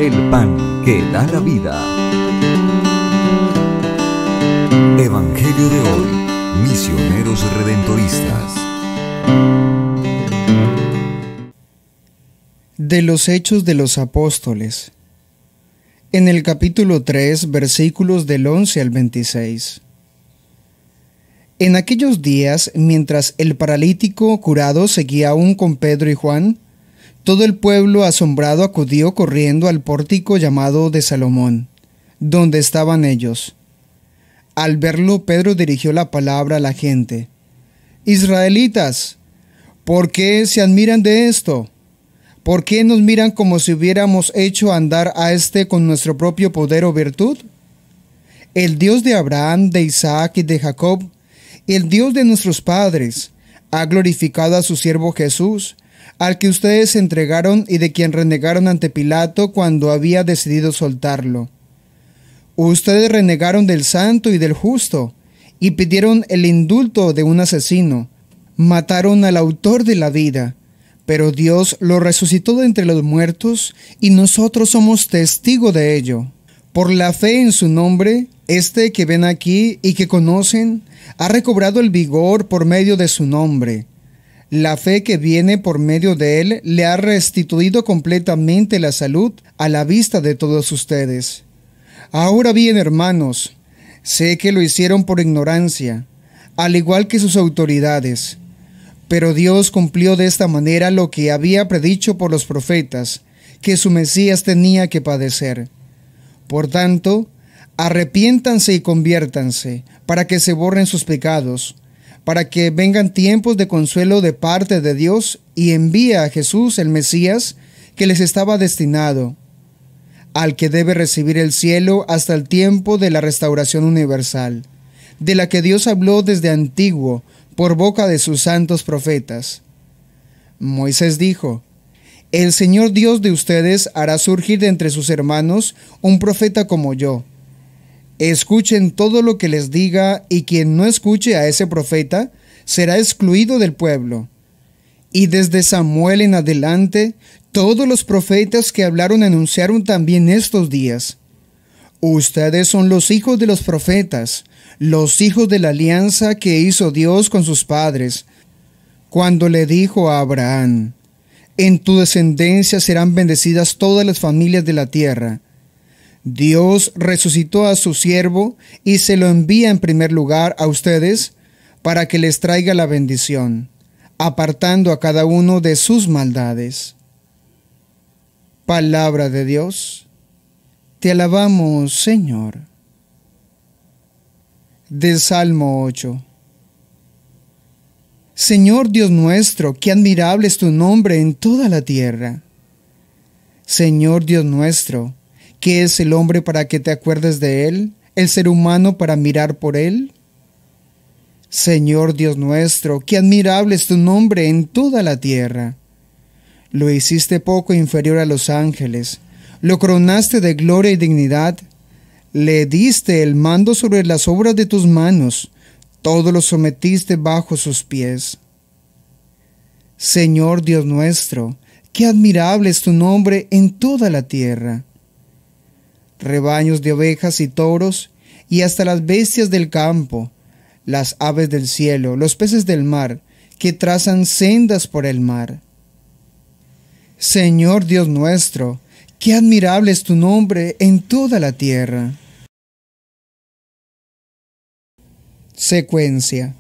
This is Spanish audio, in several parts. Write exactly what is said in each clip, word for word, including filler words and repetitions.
el pan que da la vida. Evangelio de hoy, misioneros redentoristas. De los Hechos de los Apóstoles. En el capítulo tres, versículos del once al veintiséis. En aquellos días, mientras el paralítico curado seguía aún con Pedro y Juan, todo el pueblo asombrado acudió corriendo al pórtico llamado de Salomón, donde estaban ellos. Al verlo, Pedro dirigió la palabra a la gente. Israelitas, ¿por qué se admiran de esto? ¿Por qué nos miran como si hubiéramos hecho andar a éste con nuestro propio poder o virtud? El Dios de Abraham, de Isaac y de Jacob, el Dios de nuestros padres, ha glorificado a su siervo Jesús, al que ustedes entregaron y de quien renegaron ante Pilato cuando había decidido soltarlo. Ustedes renegaron del santo y del justo, y pidieron el indulto de un asesino. Mataron al autor de la vida, pero Dios lo resucitó de entre los muertos, y nosotros somos testigos de ello. Por la fe en su nombre, este que ven aquí y que conocen, ha recobrado el vigor por medio de su nombre. La fe que viene por medio de él le ha restituido completamente la salud a la vista de todos ustedes. Ahora bien, hermanos, sé que lo hicieron por ignorancia, al igual que sus autoridades. Pero Dios cumplió de esta manera lo que había predicho por los profetas, que su Mesías tenía que padecer. Por tanto, arrepiéntanse y conviértanse, para que se borren sus pecados, para que vengan tiempos de consuelo de parte de Dios, y envíe a Jesús el Mesías que les estaba destinado, al que debe recibir el cielo hasta el tiempo de la restauración universal, de la que Dios habló desde antiguo por boca de sus santos profetas. Moisés dijo: El Señor Dios de ustedes hará surgir de entre sus hermanos un profeta como yo. Escuchen todo lo que les diga, y quien no escuche a ese profeta será excluido del pueblo. Y desde Samuel en adelante, todos los profetas que hablaron anunciaron también estos días. Ustedes son los hijos de los profetas, los hijos de la alianza que hizo Dios con sus padres, cuando le dijo a Abraham: En tu descendencia serán bendecidas todas las familias de la tierra. Dios resucitó a su siervo y se lo envía en primer lugar a ustedes para que les traiga la bendición, apartando a cada uno de sus maldades. Palabra de Dios. Te alabamos, Señor. Del Salmo ocho. Señor Dios nuestro, qué admirable es tu nombre en toda la tierra. Señor Dios nuestro, ¿qué es el hombre para que te acuerdes de él? ¿El ser humano para mirar por él? Señor Dios nuestro, qué admirable es tu nombre en toda la tierra. Lo hiciste poco inferior a los ángeles, lo coronaste de gloria y dignidad, le diste el mando sobre las obras de tus manos, todo lo sometiste bajo sus pies. Señor Dios nuestro, qué admirable es tu nombre en toda la tierra. Rebaños de ovejas y toros, y hasta las bestias del campo, las aves del cielo, los peces del mar, que trazan sendas por el mar. Señor Dios nuestro, qué admirable es tu nombre en toda la tierra. Secuencia.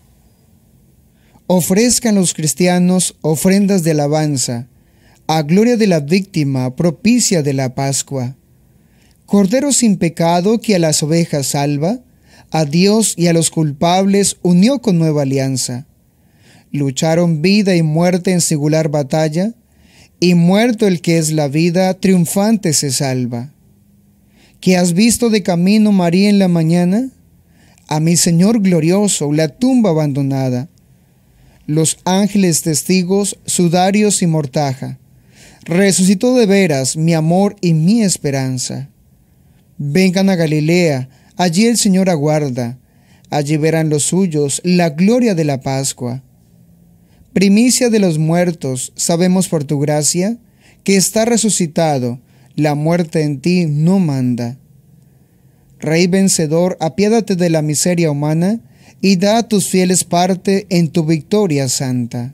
Ofrezcan los cristianos ofrendas de alabanza, a gloria de la víctima propicia de la Pascua. Cordero sin pecado que a las ovejas salva, a Dios y a los culpables unió con nueva alianza. Lucharon vida y muerte en singular batalla, y muerto el que es la vida, triunfante se salva. ¿Qué has visto de camino, María, en la mañana? A mi Señor glorioso, la tumba abandonada. Los ángeles testigos, sudarios y mortaja. Resucitó de veras mi amor y mi esperanza. Vengan a Galilea, allí el Señor aguarda. Allí verán los suyos la gloria de la Pascua. Primicia de los muertos, sabemos por tu gracia, que está resucitado, la muerte en ti no manda. Rey vencedor, apiádate de la miseria humana y da a tus fieles parte en tu victoria santa.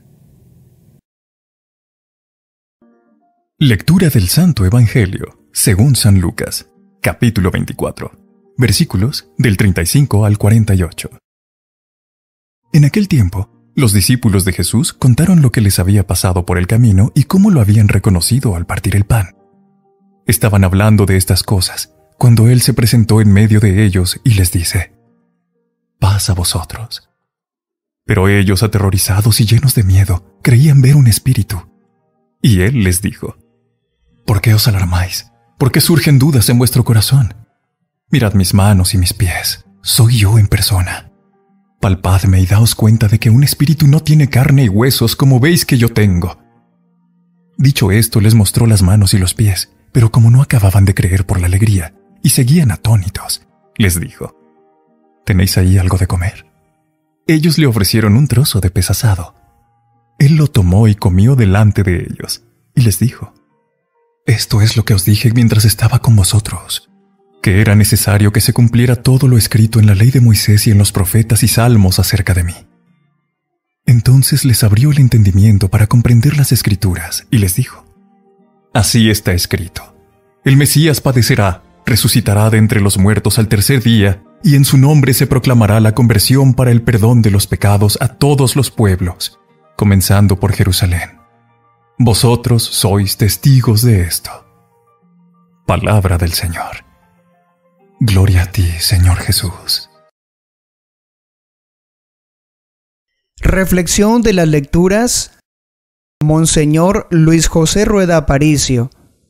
Lectura del Santo Evangelio, según San Lucas, capítulo veinticuatro, versículos del treinta y cinco al cuarenta y ocho. En aquel tiempo, los discípulos de Jesús contaron lo que les había pasado por el camino y cómo lo habían reconocido al partir el pan. Estaban hablando de estas cosas cuando Él se presentó en medio de ellos y les dice: «Paz a vosotros». Pero ellos, aterrorizados y llenos de miedo, creían ver un espíritu. Y Él les dijo: «¿Por qué os alarmáis? ¿Por qué surgen dudas en vuestro corazón? Mirad mis manos y mis pies, soy yo en persona. Palpadme y daos cuenta de que un espíritu no tiene carne y huesos como veis que yo tengo». Dicho esto, les mostró las manos y los pies, pero como no acababan de creer por la alegría y seguían atónitos, les dijo: «¿Tenéis ahí algo de comer?». Ellos le ofrecieron un trozo de pez asado. Él lo tomó y comió delante de ellos, y les dijo: «Esto es lo que os dije mientras estaba con vosotros, que era necesario que se cumpliera todo lo escrito en la ley de Moisés y en los profetas y salmos acerca de mí». Entonces les abrió el entendimiento para comprender las Escrituras, y les dijo: «Así está escrito: el Mesías padecerá, resucitará de entre los muertos al tercer día, y en su nombre se proclamará la conversión para el perdón de los pecados a todos los pueblos, comenzando por Jerusalén. Vosotros sois testigos de esto». Palabra del Señor. Gloria a ti, Señor Jesús. Reflexión de las lecturas. Monseñor Luis José Rueda Aparicio.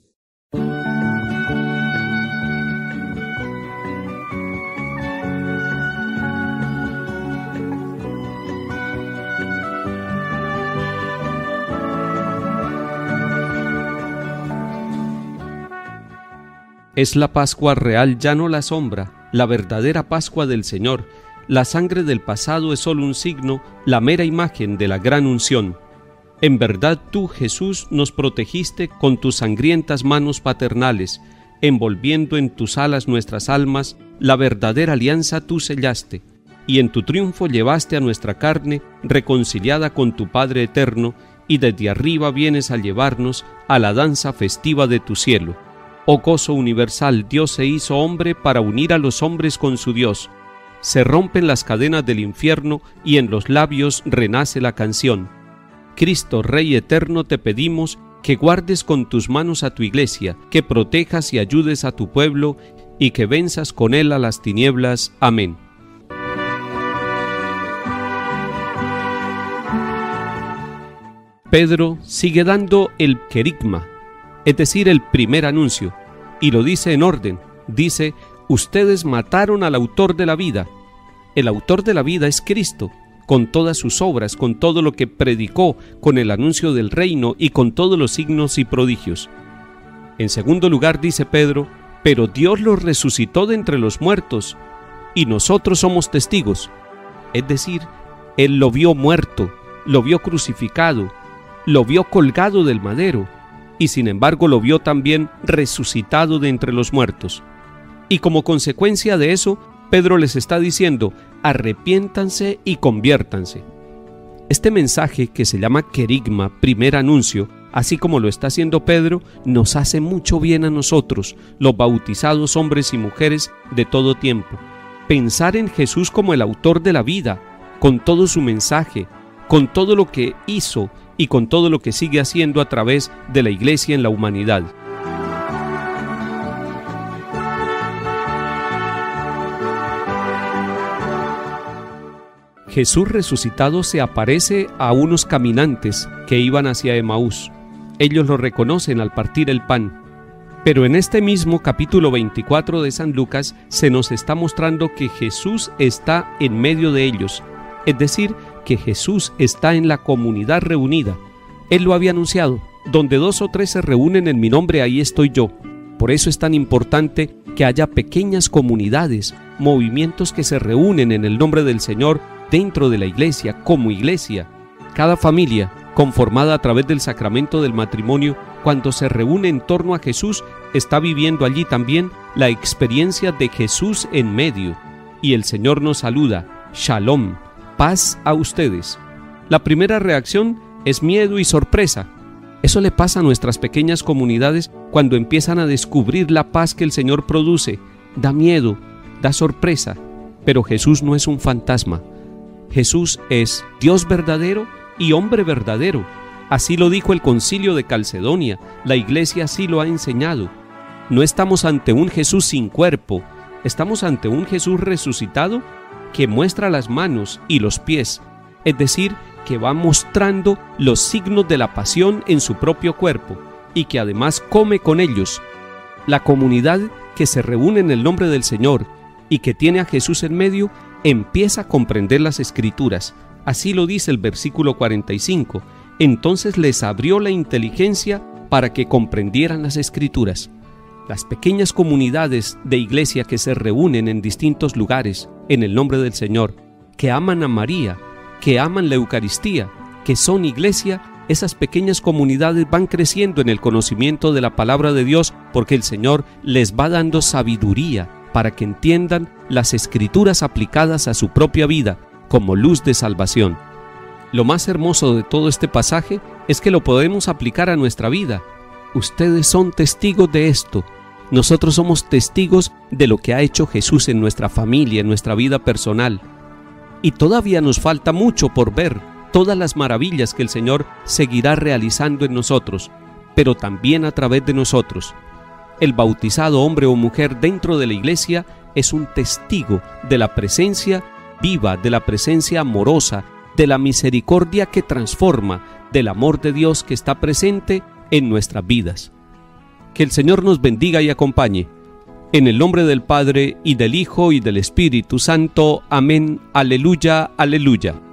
Es la Pascua real, ya no la sombra, la verdadera Pascua del Señor. La sangre del pasado es solo un signo, la mera imagen de la gran unción. En verdad tú, Jesús, nos protegiste con tus sangrientas manos paternales, envolviendo en tus alas nuestras almas, la verdadera alianza tú sellaste, y en tu triunfo llevaste a nuestra carne, reconciliada con tu Padre eterno, y desde arriba vienes a llevarnos a la danza festiva de tu cielo. Oh gozo universal, Dios se hizo hombre para unir a los hombres con su Dios. Se rompen las cadenas del infierno y en los labios renace la canción. Cristo, Rey eterno, te pedimos que guardes con tus manos a tu iglesia, que protejas y ayudes a tu pueblo y que venzas con él a las tinieblas. Amén. Pedro sigue dando el querigma, es decir, el primer anuncio, y lo dice en orden. Dice: ustedes mataron al autor de la vida. El autor de la vida es Cristo, con todas sus obras, con todo lo que predicó, con el anuncio del reino y con todos los signos y prodigios. En segundo lugar dice Pedro: pero Dios lo resucitó de entre los muertos, y nosotros somos testigos. Es decir, Él lo vio muerto, lo vio crucificado, lo vio colgado del madero, y sin embargo lo vio también resucitado de entre los muertos. Y como consecuencia de eso, Pedro les está diciendo: arrepiéntanse y conviértanse. Este mensaje, que se llama querigma, primer anuncio, así como lo está haciendo Pedro, nos hace mucho bien a nosotros, los bautizados hombres y mujeres de todo tiempo. Pensar en Jesús como el autor de la vida, con todo su mensaje, con todo lo que hizo y con todo lo que sigue haciendo a través de la Iglesia en la humanidad. Jesús resucitado se aparece a unos caminantes que iban hacia Emaús. Ellos lo reconocen al partir el pan. Pero en este mismo capítulo veinticuatro de San Lucas se nos está mostrando que Jesús está en medio de ellos, es decir, que Jesús está en la comunidad reunida. Él lo había anunciado: donde dos o tres se reúnen en mi nombre, ahí estoy yo. Por eso es tan importante que haya pequeñas comunidades, movimientos que se reúnen en el nombre del Señor dentro de la iglesia, como iglesia. Cada familia, conformada a través del sacramento del matrimonio, cuando se reúne en torno a Jesús, está viviendo allí también la experiencia de Jesús en medio, y el Señor nos saluda: Shalom, paz a ustedes. La primera reacción es miedo y sorpresa. Eso le pasa a nuestras pequeñas comunidades cuando empiezan a descubrir la paz que el Señor produce. Da miedo, da sorpresa, pero Jesús no es un fantasma. Jesús es Dios verdadero y hombre verdadero. Así lo dijo el Concilio de Calcedonia, la Iglesia así lo ha enseñado. No estamos ante un Jesús sin cuerpo, estamos ante un Jesús resucitado que muestra las manos y los pies, es decir, que va mostrando los signos de la pasión en su propio cuerpo y que además come con ellos. La comunidad que se reúne en el nombre del Señor y que tiene a Jesús en medio empieza a comprender las Escrituras. Así lo dice el versículo cuarenta y cinco. Entonces les abrió la inteligencia para que comprendieran las Escrituras. Las pequeñas comunidades de iglesia que se reúnen en distintos lugares en el nombre del Señor, que aman a María, que aman la Eucaristía, que son iglesia, esas pequeñas comunidades van creciendo en el conocimiento de la palabra de Dios porque el Señor les va dando sabiduría para que entiendan las Escrituras aplicadas a su propia vida como luz de salvación. Lo más hermoso de todo este pasaje es que lo podemos aplicar a nuestra vida. Ustedes son testigos de esto. Nosotros somos testigos de lo que ha hecho Jesús en nuestra familia, en nuestra vida personal. Y todavía nos falta mucho por ver, todas las maravillas que el Señor seguirá realizando en nosotros, pero también a través de nosotros. El bautizado hombre o mujer dentro de la iglesia es un testigo de la presencia viva, de la presencia amorosa, de la misericordia que transforma, del amor de Dios que está presente en nuestras vidas. Que el Señor nos bendiga y acompañe. En el nombre del Padre, y del Hijo, y del Espíritu Santo. Amén. Aleluya, aleluya.